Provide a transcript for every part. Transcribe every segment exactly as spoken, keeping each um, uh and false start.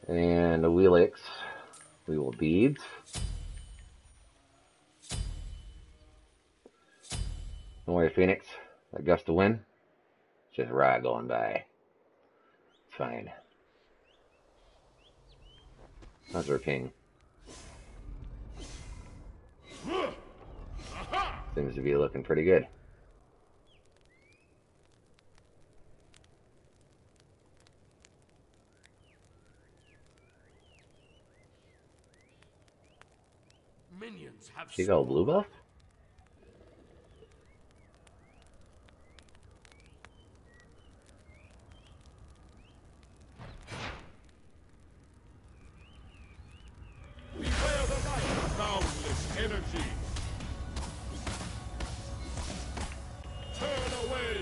And Awilix, we will beads. Don't worry, Phoenix. That gust of wind, it's just Ra going by. It's fine. How's our king? Seems to be looking pretty good. Minions have She got a blue buff? Beware the light, boundless energy. Turn away.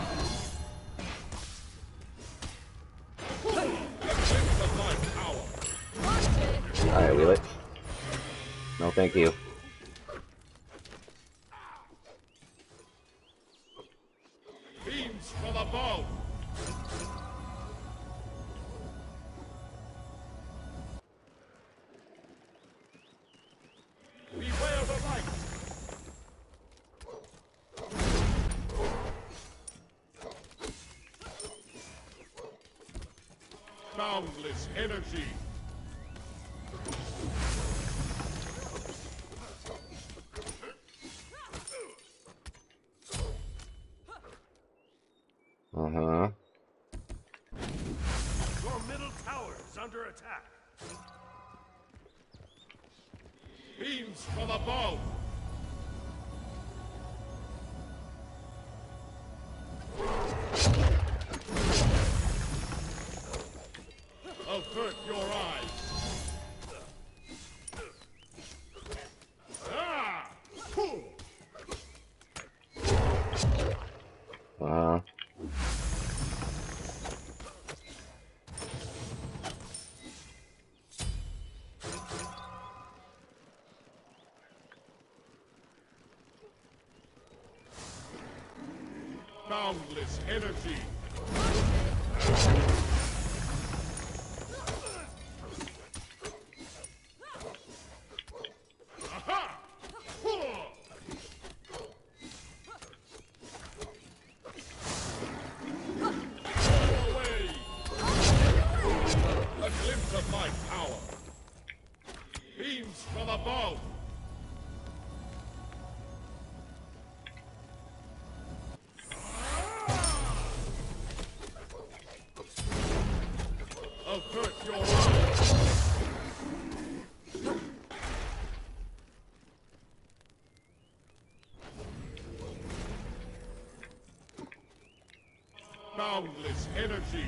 Eclipse of my power. Alright, Awilix. No, thank you. Beams from above. Beware the light. Boundless energy. Uh-huh. Your middle tower is under attack. Beams from above. Avert your eyes. Ah! Uh-huh. Boundless energy. Aha! Turn away. A glimpse of my power. Beams from above. Avert your eyes. Boundless energy.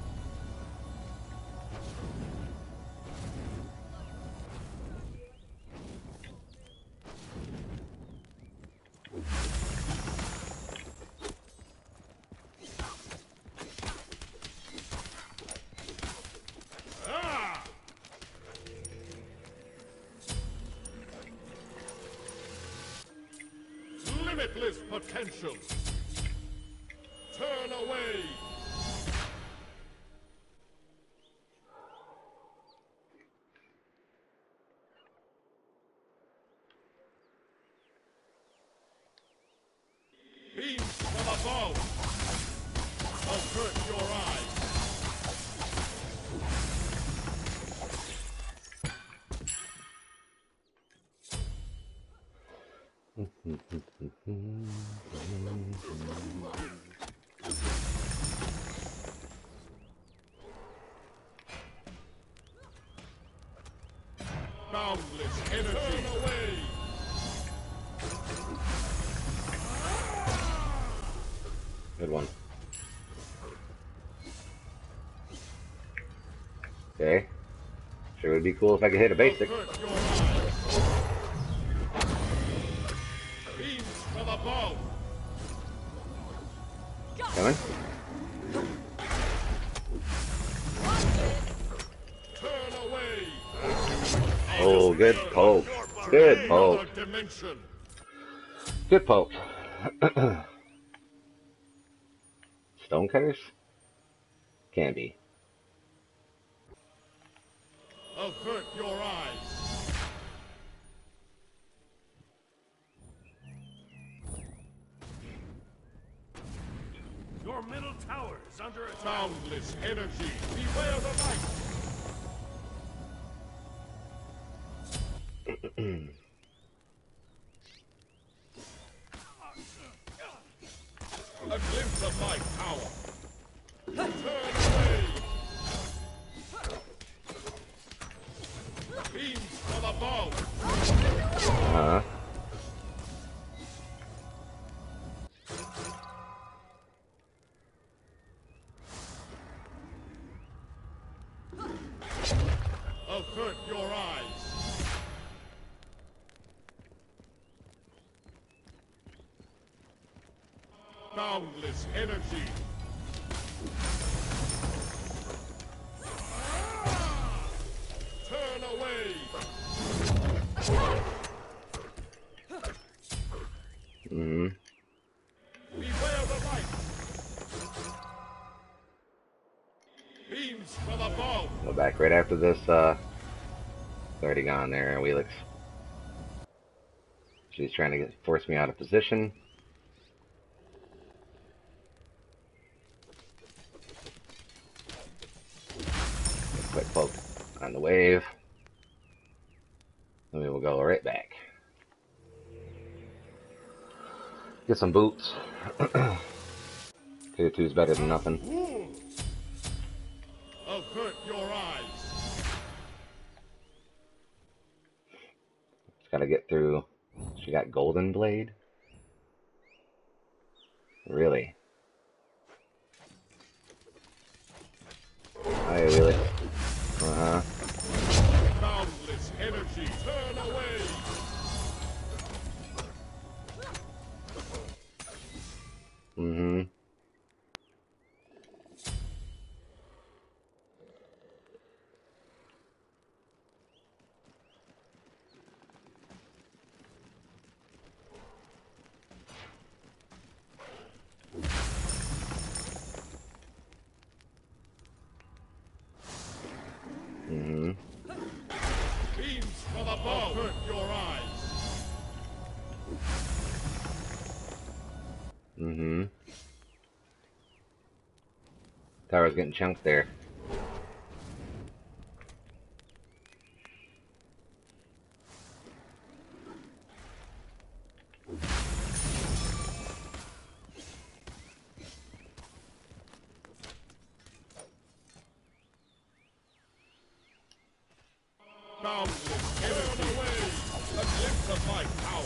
Ah! Limitless potential. Turn away. Beams from above. Avert your eyes. Boundless energy. Turn away. Good one. Okay. Sure would be cool if I could hit a basic. Avert your eyes. Beams from above. Coming. Turn away. Oh, good poke. Good poke. Another dimension. Good poke. Stone cutters? Can be. Avert your eyes. Your middle tower is under attack. Boundless energy. Beware the light. A glimpse of my power. Turn away. Beams from above. Uh-huh. Avert your eyes. Boundless energy. Turn away. Mm-hmm. Beware the light. Beams from above. Go back right after this, uh... It's already gone there, Awilix. She's trying to get, force me out of position. Quick poke on the wave. And we will go right back. Get some boots. two two is better than nothing. Avert your eyes. Just gotta get through. She got Golden Blade? Really? Hi, Awilix. Uh-huh. Boundless energy. Turn away. Mm-hmm. Mm-hmm. Beams from above. Avert your eyes. Mm-hmm. Tower's getting chunked there. Boundless energy. Turn away. A glimpse of my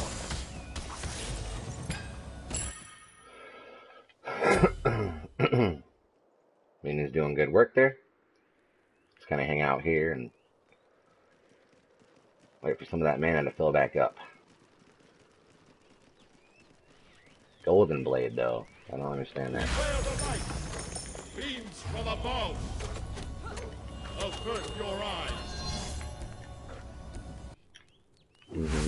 power. Mina's doing good work there. Just kind of hang out here and wait for some of that mana to fill back up. Golden Blade, though. I don't understand that. Beware the light. Beams from above. Avert your eyes. Mm-hmm.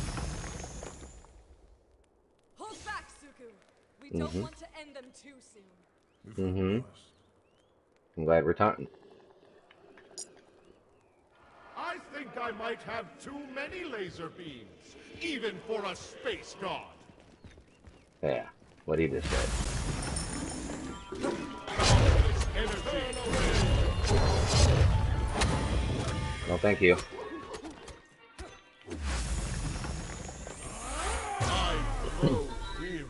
Hold back, Suku. We don't Mhm. want to end them too soon. Mm-hmm. I'm glad we're taunting. I think I might have too many laser beams, even for a space god. Yeah, what he just said. Boundless energy. Turn away. Well, thank you. I grow weary.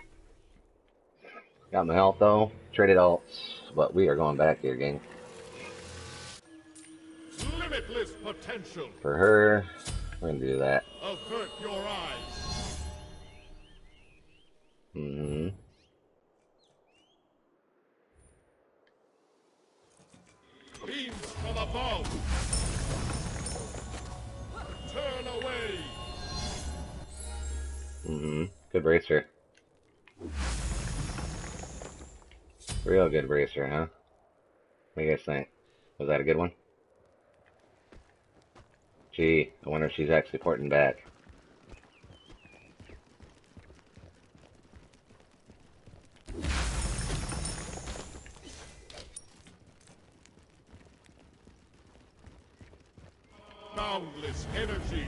Got my health, though. Traded alts. But we are going back here, gang. Limitless potential. For her, we're going to do that. Avert your eyes. Mm-hmm. Beams from above. Turn away. Mm-hmm. Good bracer. Real good bracer, huh? What do you guys think? Was that a good one? Gee, I wonder if she's actually porting back. Boundless energy.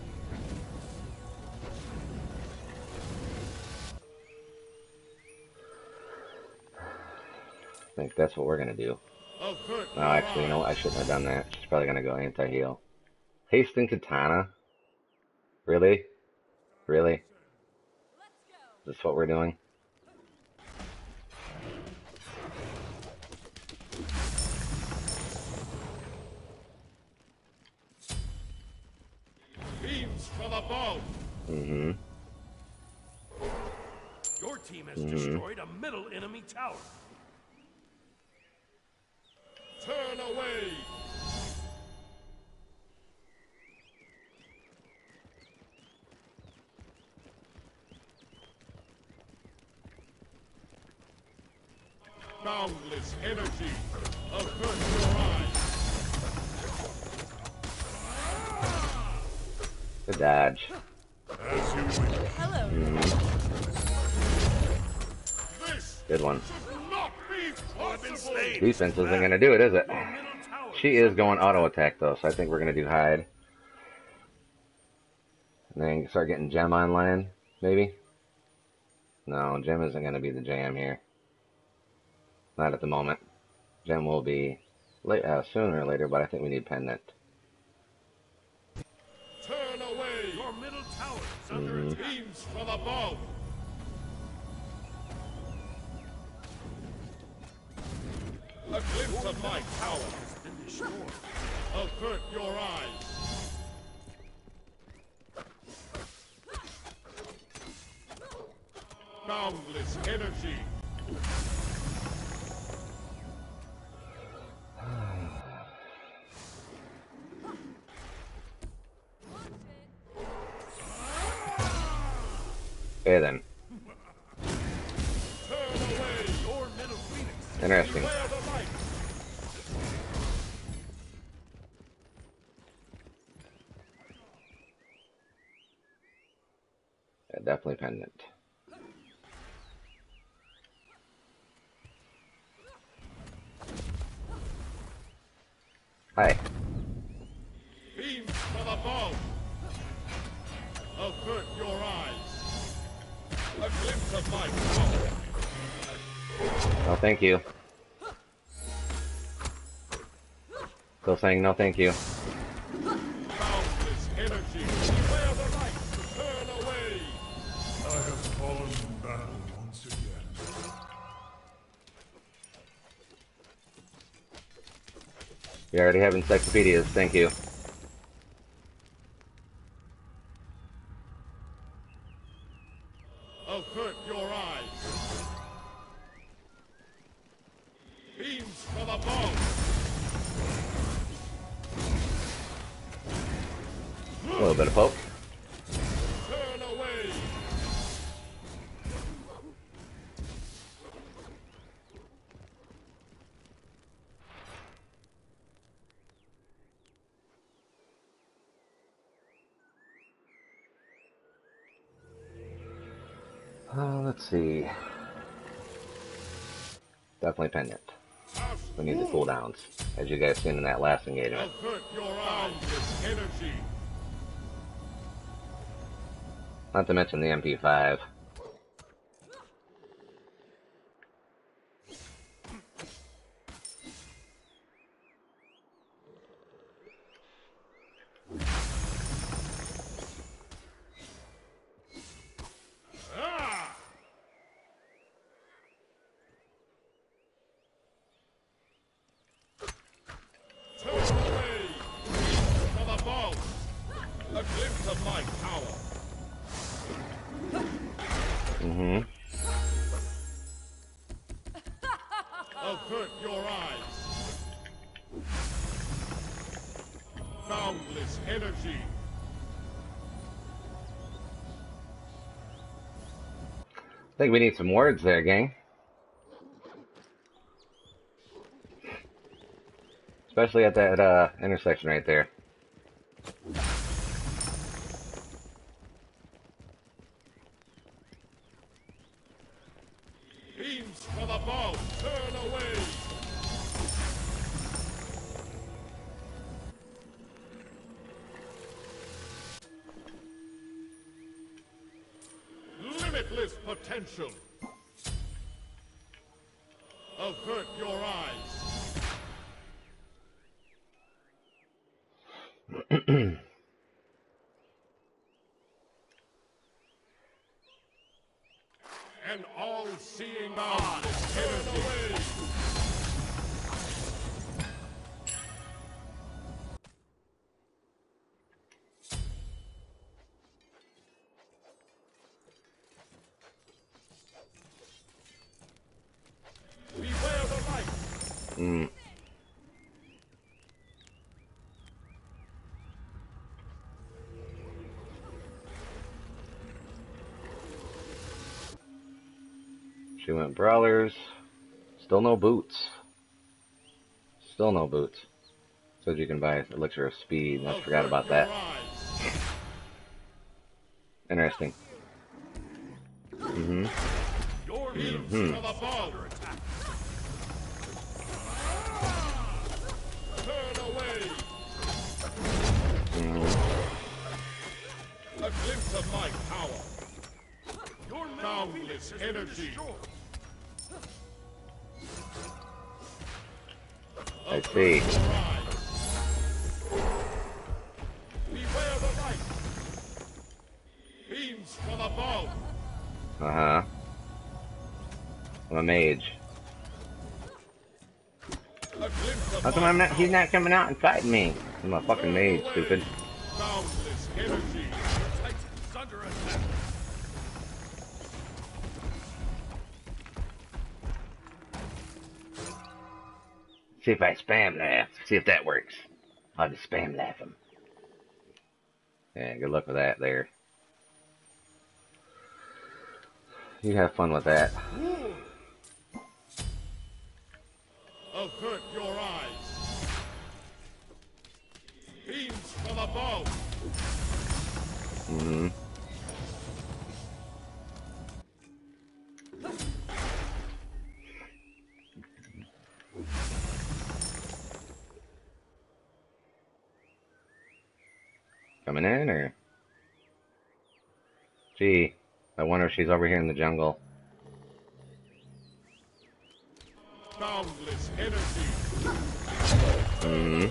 I think that's what we're gonna do. Avert No, your actually, you know what? I eyes. shouldn't have done that. She's probably gonna go anti-heal. Hasting Katana? Really? Really? Let's go. Is this what we're doing? Beams from above. Mm-hmm. Your team has Mhm. destroyed a middle enemy tower. Turn away. Boundless energy. Avert your eyes. Good dodge. As you wish. Hello. This Good one. should not be possible. Defense isn't gonna do it, is it? Your middle tower She is going auto attack though, so I think we're gonna do hide. And then start getting gem online, maybe? No, gem isn't gonna be the jam here. Not at the moment. Gem will be late, uh, sooner or later, but I think we need pendant. Turn away. Your middle tower is under Mhm. attack. Beams from above. A glimpse of my power. Been destroyed. Avert your eyes. Boundless energy. Okay then. Turn away. Your middle phoenix. Interesting. Beware the light. Yeah, definitely pendant. Hi. Beams from above. Avert your eyes. A glimpse of my power. No thank you. Still saying no thank you. Boundless energy. Beware the light. Turn away. I have fallen in battle once again. You already have encyclopedias, thank you. Avert your eyes. Beams from above. A little bit of poke. Turn away. Uh, let's see. Definitely pendant. We need the cooldowns, as you guys seen in that last engagement. Avert your eyes. Boundless energy. Not to mention the M P five. Ah! Turn away. Beams from above. A glimpse of my power. Mm-hmm. Avert your eyes. Boundless energy. I think we need some words there, gang. Especially at that uh, intersection right there. Beams from above. Turn away. Limitless potential. Avert your eyes. An all-seeing eye. Turn away. Beware the light. Mm. She went brawlers. Still no boots. Still no boots. Said you can buy elixir of speed. I forgot about that. Interesting. Mm-hmm. Your Mm-hmm. Turn away. Mm-hmm. A glimpse of my power. Your Boundless energy. I see. Beware the light. Beams from above. Uh-huh. I'm a mage. A glimpse of How come my I'm not, he's power. not coming out and fighting me? I'm a fucking mage, stupid. Boundless energy. Titan's under attack. See if I spam laugh. See if that works. I'll just spam laugh him. Yeah, good luck with that there. You have fun with that. Avert your eyes. Beams from above. Mm-hmm. Coming in, or? Gee, I wonder if she's over here in the jungle. Boundless energy. Mm-hmm.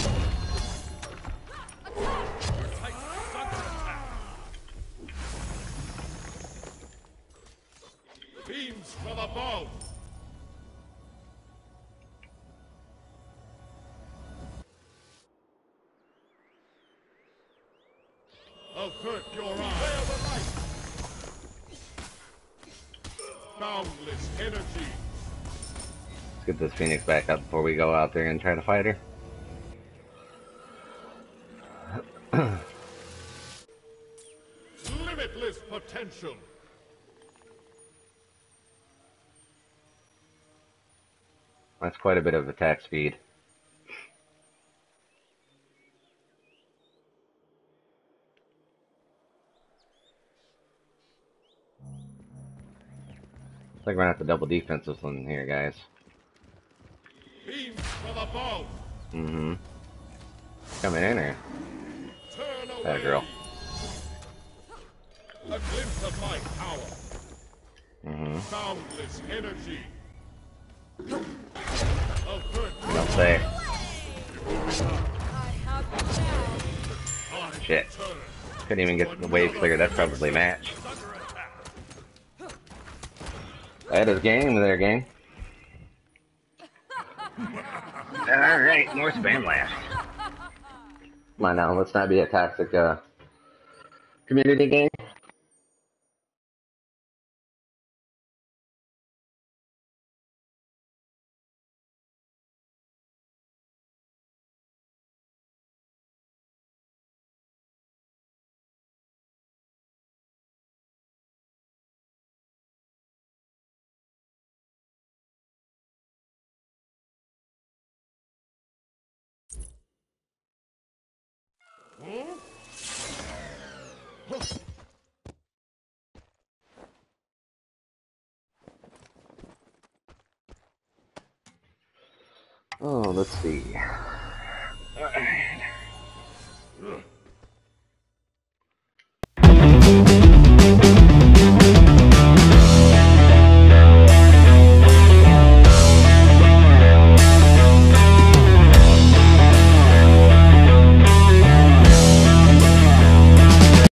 Titan's under attack. Beams from above. Avert your eyes. The light. Boundless energy. Let's get this Phoenix back up before we go out there and try to fight her. Limitless potential. That's quite a bit of attack speed. Looks like we're gonna have to double defense this one here, guys. Beams from above. Mm-hmm. Coming in, or? Turn away. That girl. A glimpse of my power. Mm-hmm. Boundless energy. Avert. Don't say. I have you now. Shit. Couldn't even get the wave clear. That's probably match. That is game there, gang. Alright, more spam laughs. Come on now, let's not be a toxic uh, community game. Oh, let's see.